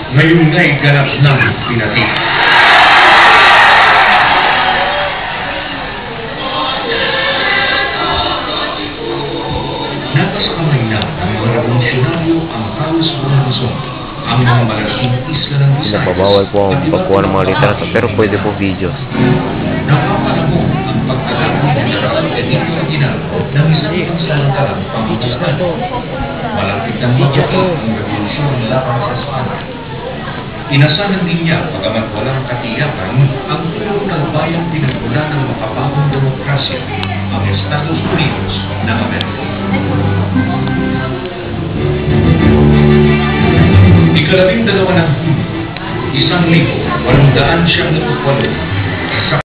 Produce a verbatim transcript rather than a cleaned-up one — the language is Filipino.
Ngayon nga'y ganap ng pinati. Nasa kamay na ng mga revolusyonaryo ang halos buong Luzon, ang mga malalaking isla ng Visayas. Napabawal po ang pagkuha ng mga litrato, pero pwede po videos. Napapalabong ang pagtagal ng General Edith Aguilar ng isang pansamantalang pamumunuan. Malapit ng video ang revolusyon laban sa Espanya. Inasahan din niya pagamat walang katiyakan ang tulong ng bayang pinagmula ng makabagong demokrasya, ang Estados Unidos ng Amerika. Ikalabing dalawa ng Hunyo, isang libo, walong daan siyang natutwalo